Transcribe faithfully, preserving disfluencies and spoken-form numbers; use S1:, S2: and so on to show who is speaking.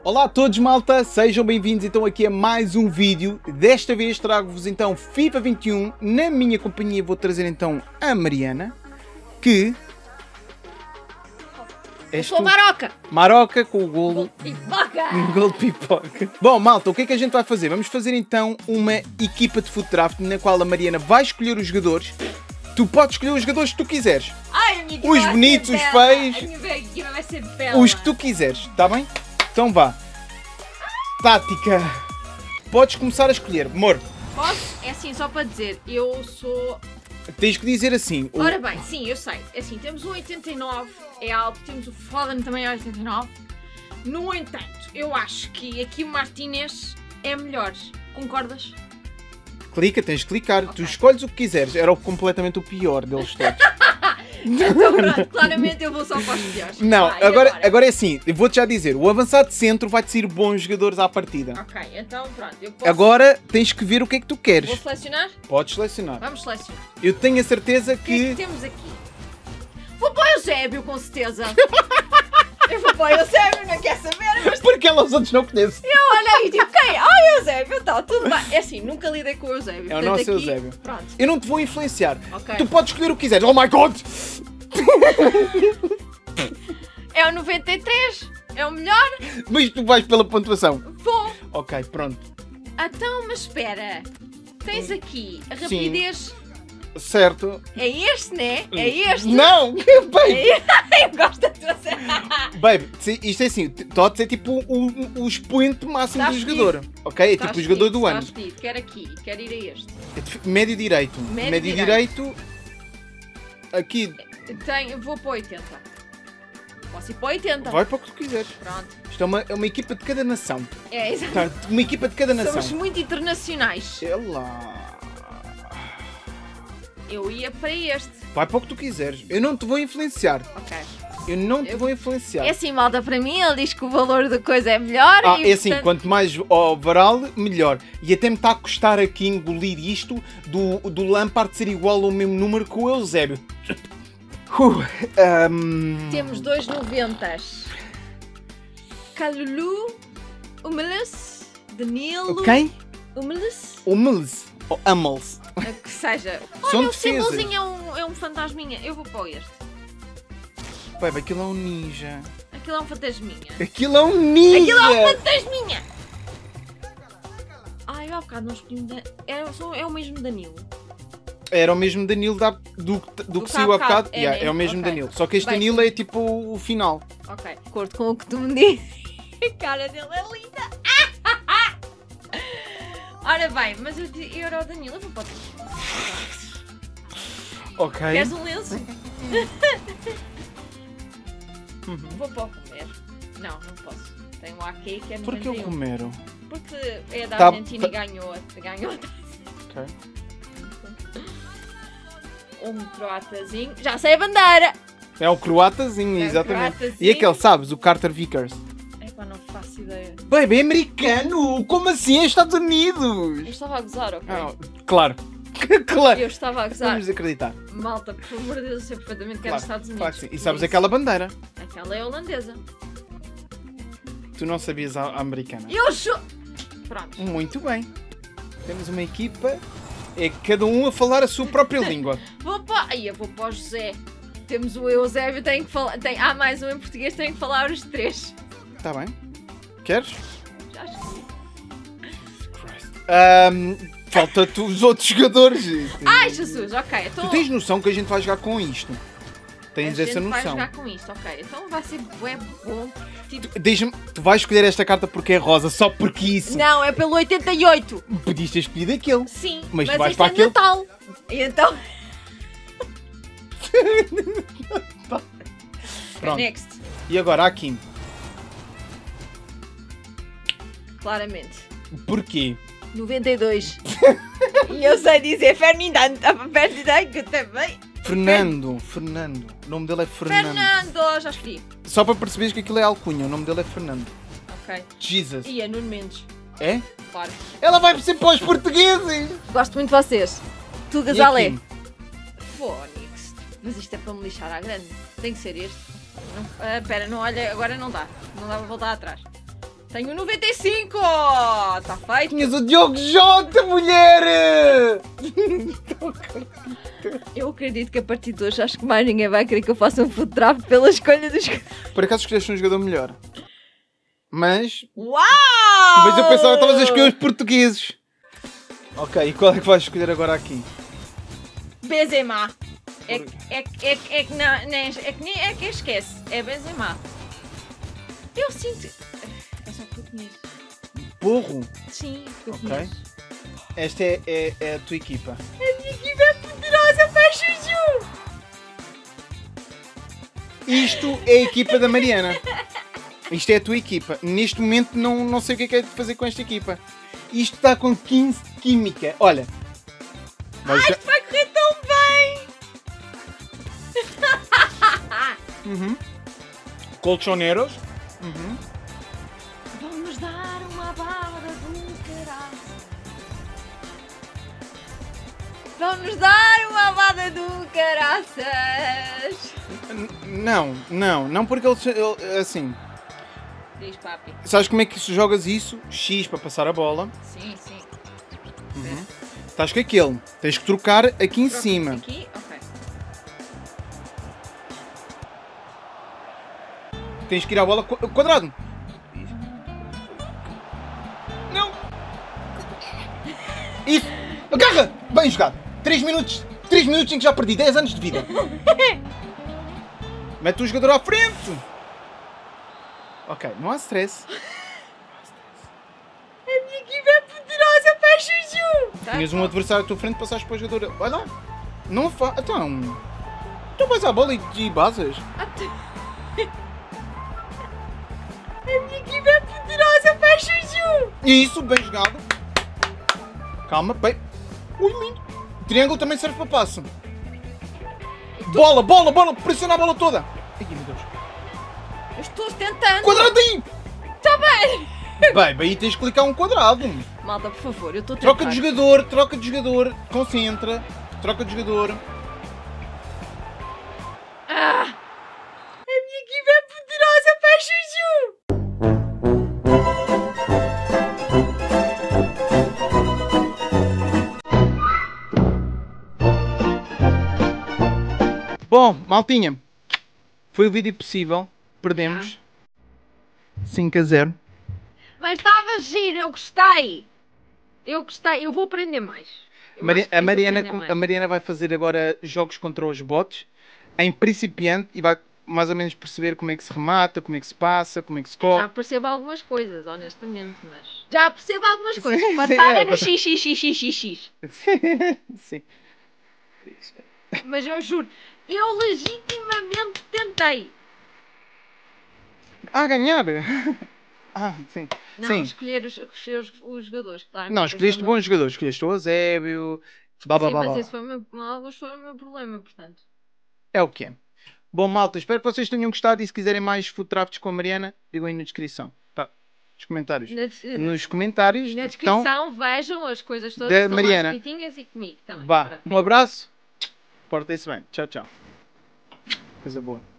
S1: Olá a todos, malta, sejam bem-vindos então aqui a mais um vídeo. Desta vez trago-vos então FIFA vinte e um. Na minha companhia vou trazer então a Mariana, que...
S2: Eu sou Maroca!
S1: Maroca com o golo...
S2: Pipoca!
S1: Golo de pipoca. Bom, malta, o que é que a gente vai fazer? Vamos fazer então uma equipa de foot draft na qual a Mariana vai escolher os jogadores. Tu podes escolher os jogadores que tu quiseres.
S2: Ai, a minha
S1: Os
S2: vai
S1: bonitos,
S2: ser
S1: os
S2: bela.
S1: feios.
S2: A minha equipa vai ser bela.
S1: Os que tu quiseres, está bem? Então vá. Tática. Podes começar a escolher. Amor,
S2: Posso? É assim, só para dizer, eu sou...
S1: tens que dizer assim. o-
S2: Ora bem, sim, eu sei. É assim, temos o oitenta e nove, é alto, temos o Foden também é oitenta e nove. No entanto, eu acho que aqui o Martínez é melhor. Concordas?
S1: Clica, tens de clicar. Tu
S2: Ok.
S1: escolhes o que quiseres. Era o- completamente o pior deles todos.
S2: Então pronto, claramente eu vou só para os piores.
S1: Não,
S2: Vai, e
S1: agora, agora é assim. Eu vou-te já dizer. O avançado de centro vai-te sair bons jogadores à partida.
S2: Ok, então pronto, eu posso...
S1: Agora tens que ver o que é que tu queres.
S2: Vou selecionar?
S1: Podes selecionar.
S2: Vamos selecionar.
S1: Eu tenho a certeza
S2: O que é que
S1: que...
S2: temos aqui? Vou para o Eusébio, com certeza. Eu vou para o Eusébio, não quer saber, mas
S1: Porque ela os outros não conheço.
S2: eu olhei e tipo, quem? Ah, Eusébio, tá, tudo bem. É assim, nunca lidei com o Eusébio.
S1: É o
S2: portanto,
S1: nosso
S2: aqui,
S1: Eusébio.
S2: Pronto,
S1: Eu não te vou influenciar.
S2: ok.
S1: Tu podes escolher o que quiseres. Oh my god!
S2: É o noventa e três, é o melhor.
S1: Mas tu vais pela pontuação.
S2: Vou.
S1: Ok, pronto.
S2: Então, mas espera. Tens aqui a
S1: Sim.
S2: rapidez.
S1: Certo.
S2: É este, né? É este.
S1: Não! Baby!
S2: É... Eu gosto da tua cena.
S1: Baby, se- isto é assim. Pode ser tipo o, o, o expoente máximo
S2: Tá
S1: do
S2: escolhido.
S1: jogador. Ok? É
S2: Tá
S1: tipo o jogador
S2: escolhido,
S1: do
S2: tá
S1: ano.
S2: escolhido. Quero aqui, quero ir a este.
S1: É de- Médio direito.
S2: Médio
S1: direito. Aqui.
S2: Tenho, vou para oitenta. Posso ir para oitenta.
S1: Vai para o que tu quiseres.
S2: Pronto.
S1: Isto é uma, é uma equipa de cada nação.
S2: É, exato.
S1: Tá, uma equipa de cada nação.
S2: Somos muito internacionais.
S1: É lá.
S2: Eu ia para este.
S1: Vai para o que tu quiseres. Eu não te vou influenciar.
S2: Ok.
S1: Eu não te
S2: Eu-
S1: vou influenciar.
S2: É assim, malta, para mim ele diz que o valor da coisa é melhor.
S1: Ah,
S2: e,
S1: é assim,
S2: portanto,
S1: quanto mais overall, melhor. E até me está a custar aqui engolir isto do, do Lampard ser igual ao mesmo número que o Eusébio. Uh, um...
S2: Temos dois noventas. Calulu, Humeles, Danilo.
S1: Quem?
S2: Humeles.
S1: Hummels. Ou Hummels.
S2: Que seja.
S1: São
S2: Olha, o
S1: defesas.
S2: símbolozinho é um, é um fantasminha. Eu vou para este.
S1: Baby, aquilo é um ninja.
S2: Aquilo é um fantasminha.
S1: Aquilo é um ninja!
S2: Aquilo é um fantasminha! Ai, eu há bocado não escolhi um Dan... é, só- é o mesmo Danilo.
S1: Era o mesmo Danilo da, do, do,
S2: Do
S1: que
S2: que
S1: saiu
S2: há
S1: há bocado.
S2: bocado, é,
S1: Yeah,
S2: né?
S1: é o mesmo
S2: Ok.
S1: Danilo. Só que este
S2: Bem.
S1: Danilo é tipo o final.
S2: Ok. De acordo com o que tu me dizes. A cara dele é linda. Ora bem, mas eu, eu era o Danilo. Eu vou para o Danilo.
S1: Ok.
S2: Queres um lenço? Vou para o Romero. Não, não posso. Tenho um A Q que é
S1: Porquê o
S2: noventa e um.
S1: Romero?
S2: Porque é da
S1: Tá-
S2: Argentina e
S1: tá-
S2: ganhou, ganhou
S1: Ok.
S2: um croatazinho. Já sei a bandeira!
S1: É o croatazinho,
S2: É o
S1: exatamente.
S2: croatazinho.
S1: E aquele, sabes? O Carter Vickers.
S2: Epá, não faço ideia.
S1: Baby, é americano! Como assim? É Estados
S2: Eu
S1: Unidos!
S2: estava a gozar, ok?
S1: Ah, claro. claro.
S2: Eu estava a gozar.
S1: Vamos acreditar.
S2: Malta, por amor de Deus, eu sei perfeitamente que é
S1: Claro,
S2: dos Estados Unidos.
S1: claro que sim. E sabes
S2: Por isso,
S1: aquela bandeira?
S2: Aquela é holandesa.
S1: Tu não sabias a, a americana.
S2: Eu sou... Pronto.
S1: Muito bem. Temos uma equipa. É cada um a falar a sua própria língua.
S2: Vou para... Ai, eu vou para o José. Temos o Eusébio, tenho que falar... Tem... Há mais um em português, tenho que falar os três.
S1: Está bem? Queres?
S2: Já escolhi.
S1: Ahm, Falta-te os outros jogadores.
S2: Ai, Jesus, ok. Então...
S1: Tu tens noção que a gente vai jogar com isto? Tens
S2: a
S1: essa
S2: gente vai
S1: noção?
S2: jogar com isto, ok. Então vai ser bué bom. Tipo...
S1: Diz-me, tu vais escolher esta carta porque é rosa, só porque isso.
S2: Não, é pelo oitenta e oito.
S1: Podias ter escolhido aquele.
S2: Sim,
S1: Mas
S2: mas,
S1: tu vais
S2: este
S1: para
S2: é
S1: aquele-
S2: Natal. E então...
S1: Pronto.
S2: Next.
S1: E agora aqui.
S2: Claramente.
S1: Porquê?
S2: noventa e dois. E eu sei dizer Fernando. Fernando, que também.
S1: Fernando. Fernando. O nome dele é Fernando.
S2: Fernando, já escolhi.
S1: Só para perceberes que aquilo é alcunha. O nome dele é Fernando.
S2: Ok.
S1: Jesus.
S2: E é Nuno Mendes.
S1: É?
S2: Claro.
S1: Ela vai ser para os portugueses.
S2: Gosto muito de vocês. Tu,
S1: E
S2: Gazalé.
S1: aqui?
S2: Fónix. Mas isto é para me lixar à grande. Tem que ser este. Não, ah, pera, não olha, agora não dá. Não dá para voltar atrás. Tenho noventa e cinco! Está feito!
S1: Tinhas o Diogo Jota, mulher!
S2: Eu acredito que a partir de hoje acho que mais ninguém vai querer que eu faça um food draft pela escolha dos...
S1: Por acaso escolheste um jogador melhor. Mas...
S2: Uau!
S1: Mas eu pensava que estavas a escolher os portugueses. Ok, e qual é que vais escolher agora aqui?
S2: Benzema. É, que- é, que- é, que- é, que não, não é, é que nem é que esquece. É Benzema. Eu sinto... É só que eu conheço.
S1: Porro.
S2: Sim, eu
S1: Ok.
S2: conheço.
S1: Esta é, é, é a tua equipa.
S2: A minha equipa é poderosa, faz chuchu!
S1: Isto é a equipa da Mariana. Isto é a tua equipa. Neste momento não, não sei o que é que é de fazer com esta equipa. Isto está com quinze de química. Olha. Mas já-
S2: Vai correr tão bem!
S1: Uhum. Colchoneros. Uhum.
S2: Vamos dar uma bala do caralho. Vamos dar uma bada do caraças.
S1: N- Não, não, não porque ele, ele- assim,
S2: Diz papi.
S1: sabes como é que se jogas isso? X para passar a bola.
S2: Sim, sim.
S1: Uhum. Estás com aquele. Tens que trocar aqui em cima.
S2: Aqui? Ok.
S1: Tens que ir à bola qu- quadrado. Não. Isso. Agarra. Bem jogado. três minutos. três minutos em que já perdi dez anos de vida. Mete o jogador à frente. Ok, não há stress.
S2: A minha equipa é poderosa, faz chuchu!
S1: Tinhas um adversário à tua frente, passaste para o jogador. Olha lá. Não fa... Então... Tu vais à bola e, e basas.
S2: A minha equipa é poderosa, faz chuchu!
S1: Isso, bem jogado. Calma, bem. Ui, lindo. Triângulo também serve para passo. Bola, bola, bola. Pressiona a bola toda. Ai, meu Deus.
S2: Eu estou tentando!
S1: Quadradinho.
S2: Está bem!
S1: Bem, aí tens que clicar um quadrado.
S2: Malta, por favor, eu estou a tentar.
S1: Troca de jogador, troca de jogador. Concentra. Troca de jogador.
S2: Ah! A minha equipa é poderosa, faz chuchu!
S1: Bom, maltinha. Foi o vídeo possível. Perdemos. cinco a zero.
S2: Mas estava giro, eu gostei! Eu gostei, eu vou aprender mais. Eu
S1: Mari-
S2: acho que
S1: a,
S2: preciso
S1: Mariana,
S2: aprender mais.
S1: a Mariana vai fazer agora jogos contra os bots em principiante e vai mais ou menos perceber como é que se remata, como é que se passa, como é que se
S2: Já
S1: corre.
S2: percebo algumas coisas, honestamente, mas... Já percebo algumas coisas.
S1: Sim,
S2: Para
S1: sim,
S2: estar
S1: é,
S2: é no x, x, x, x, x, x.
S1: Sim.
S2: Mas eu juro, eu legitimamente tentei.
S1: Ah, ganhar! Ah, sim.
S2: Não,
S1: sim.
S2: escolher os, escolher os, os jogadores, claro.
S1: Não, escolheste bons jogadores. Escolheste o Eusébio. Blá, blá,
S2: Sim,
S1: blá,
S2: mas
S1: blá.
S2: esse foi o meu, alguns foram o meu problema, portanto.
S1: É o que é. Bom, malta, espero que vocês tenham gostado e se quiserem mais food drafts com a Mariana, digam aí na descrição. Tá. Nos comentários.
S2: Na,
S1: Nos comentários.
S2: na
S1: Então,
S2: descrição vejam as coisas todas
S1: da
S2: que estão lá
S1: Mariana.
S2: escritinhas e comigo também.
S1: vá.
S2: Pronto.
S1: Um abraço. Portem-se bem. Tchau, tchau. Coisa boa.